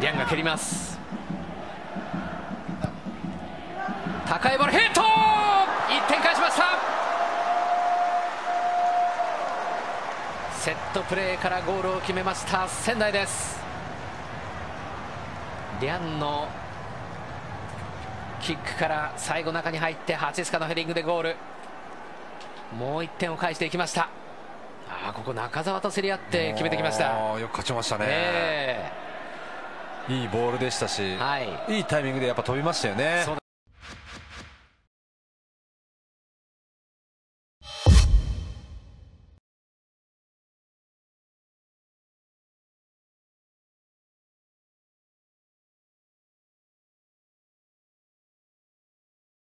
リャンが蹴ります。高いボールヒット、1点返しました。セットプレーからゴールを決めました仙台です。リャンのキックから最後中に入ってハチスカのヘディングでゴール。もう1点を返していきました。ここ中澤と競り合って決めてきました。 よく勝ちましたね、いいボールでしたし、いいタイミングでやっぱ飛びましたよね。